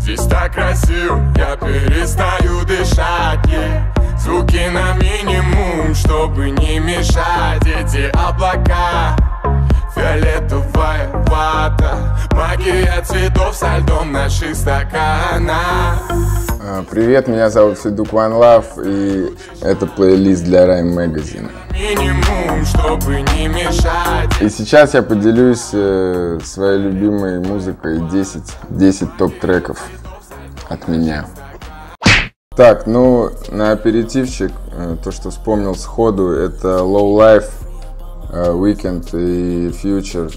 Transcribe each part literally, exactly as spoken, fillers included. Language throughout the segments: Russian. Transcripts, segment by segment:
Здесь так красиво, я перестаю дышать, yeah. Звуки на минимум, чтобы не мешать. Эти облака, фиолетовая вата, магия цветов со льдом наших стаканах. Привет, меня зовут Федук One Love, и это плейлист для Rhyme Magazine. Минимум, чтобы не мешать. И сейчас я поделюсь э, своей любимой музыкой десять топ-треков от меня. Так, ну, на аперитивчик, э, то, что вспомнил сходу, это Low Life, э, Weekend и Future.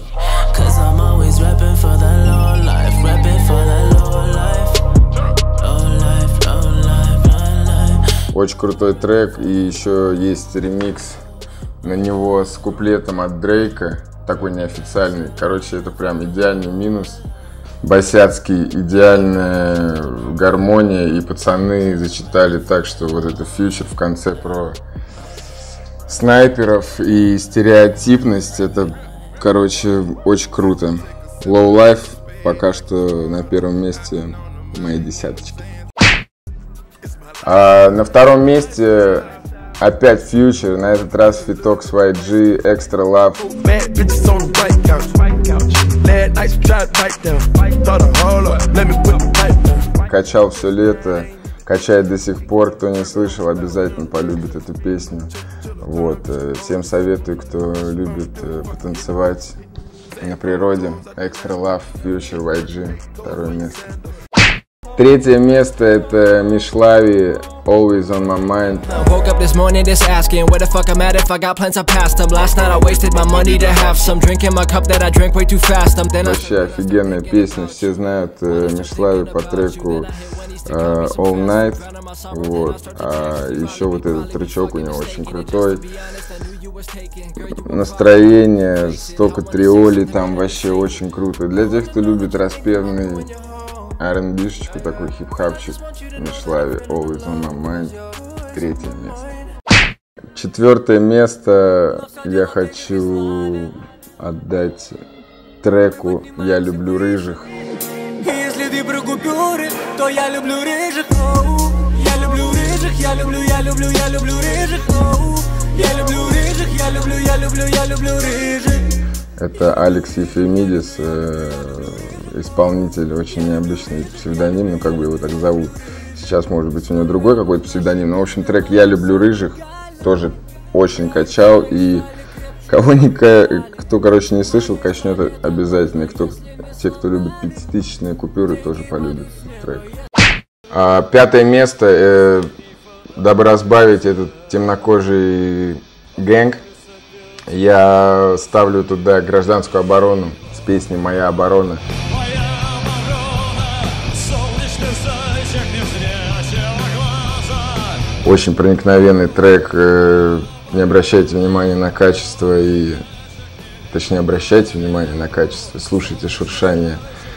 Очень крутой трек, и еще есть ремикс на него с куплетом от Дрейка, такой неофициальный. Короче, это прям идеальный минус. Босяцкий, идеальная гармония, и пацаны зачитали так, что вот это фьючер в конце про снайперов и стереотипность, это, короче, очень круто. Low Life пока что на первом месте моей десяточки. А на втором месте опять фьючер, на этот раз Fitox вай джи, Extra Love. Качал все лето, качает до сих пор. Кто не слышал, обязательно полюбит эту песню. Вот. Всем советую, кто любит потанцевать на природе. Extra Love, Future вай джи, второе место. Третье место — это Мишлави, Always on my mind. Вообще офигенная песня, все знают э, Мишлави по треку э, All Night. Вот. А еще вот этот тречок у него очень крутой. Настроение, столько триолей, там вообще очень круто. Для тех, кто любит распевный ар энд би-шечку, такой хип-хапчик, Мишлави, Always on my mind, третье место. Четвертое место я хочу отдать треку «Я люблю рыжих». Если ты про купюры, то я люблю рыжих. Я люблю рыжих, я люблю, я люблю, я люблю рыжих. Я люблю рыжих, я люблю, я люблю, я люблю рыжих. Это Алекс Ефремидис, э, исполнитель, очень необычный псевдоним, ну как бы его так зовут. Сейчас, может быть, у него другой какой-то псевдоним, но, в общем, трек «Я люблю рыжих» тоже очень качал, и кого не, кто, короче, не слышал, качнет обязательно. Кто, те, кто любит пятитысячные купюры, тоже полюбят этот трек. А, пятое место, э, дабы разбавить этот темнокожий гэнг, я ставлю туда «Гражданскую оборону» с песней «Моя оборона». Очень проникновенный трек. Не обращайте внимания на качество и... Точнее, обращайте внимание на качество. Слушайте шуршание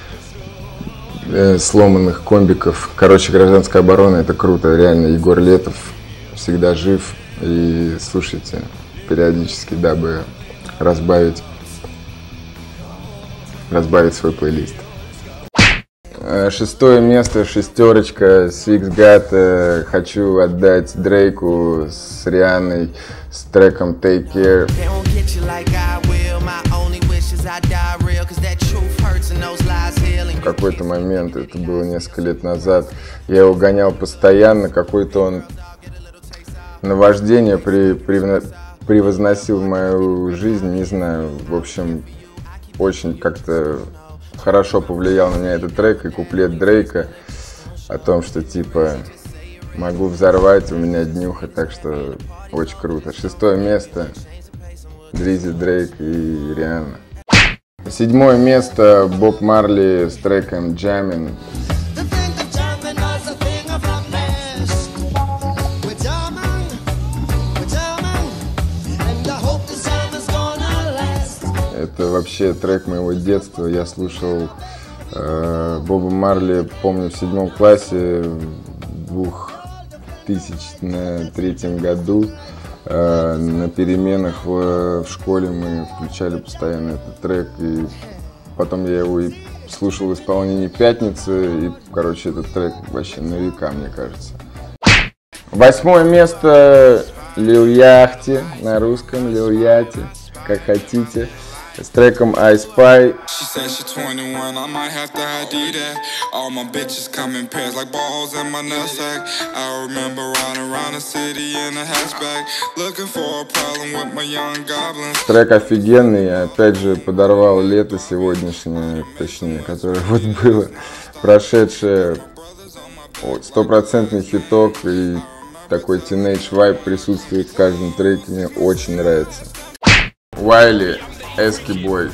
сломанных комбиков. Короче, «Гражданская оборона» — это круто. Реально, Егор Летов всегда жив. И слушайте периодически, дабы разбавить, разбавить свой плейлист. Шестое место, шестерочка, Six God. Хочу отдать Дрейку с Рианной, с треком Take Care. В какой-то момент, это было несколько лет назад, я его гонял постоянно, какой-то он наваждение при, при, превозносил мою жизнь, не знаю, в общем, очень как-то хорошо повлиял на меня этот трек и куплет Дрейка о том, что типа могу взорвать, у меня днюха, так что очень круто. Шестое место, Дризи, Дрейк и Рианна. Седьмое место, Боб Марли с треком Jamming. Это вообще трек моего детства. Я слушал э, Боба Марли, помню, в седьмом классе, в две тысячи третьем году. Э, на переменах в, в школе мы включали постоянно этот трек. И потом я его и слушал в исполнении Пятницы, и, короче, этот трек вообще на века, мне кажется. Восьмое место Лил Яхти, на русском Лил Яти, как хотите, с треком I Spy. Трек офигенный, опять же подорвал лето сегодняшнее, точнее, которое вот было прошедшее. Стопроцентный хиток, и такой teenage vibe присутствует в каждом треке, мне очень нравится. Уайли, Эски Бой.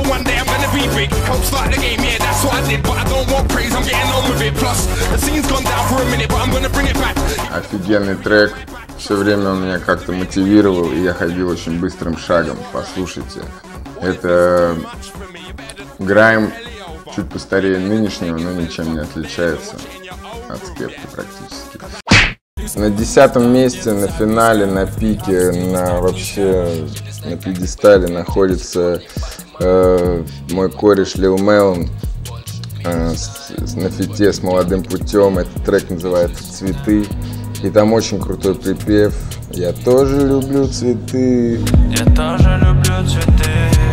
Офигенный трек, все время он меня как-то мотивировал, и я ходил очень быстрым шагом, послушайте. Это грайм чуть постарее нынешнего, но ничем не отличается от Скепты практически. На десятом месте, на финале, на пике, на вообще на пьедестале находится э, мой кореш Lil Melon э, с, на фите с Молодым путем. Этот трек называется «Цветы». И там очень крутой припев. Я тоже люблю цветы. Я тоже люблю цветы.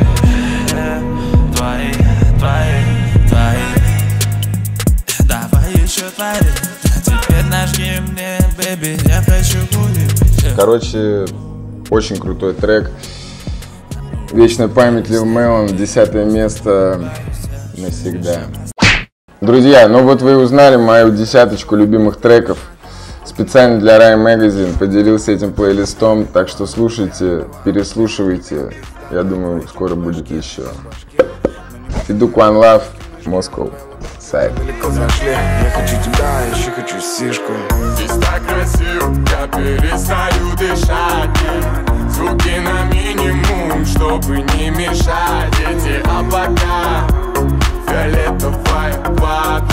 Твои, твои, твои. Давай еще твои. Теперь нажги мне, бэби, я хочу курить. Короче, очень крутой трек. Вечная память Lil Melon, десятое место навсегда. Друзья, ну вот вы узнали мою десяточку любимых треков. Специально для Rhyme Magazine поделился этим плейлистом, так что слушайте, переслушивайте. Я думаю, скоро будет еще. Feduk One Love, Moscow. Далеко зашли, я хочу тебя, еще хочу сишку. Здесь так красиво, я перестаю дышать. Звуки на минимум, чтобы не мешать. Эти облака, фиолетовая вода.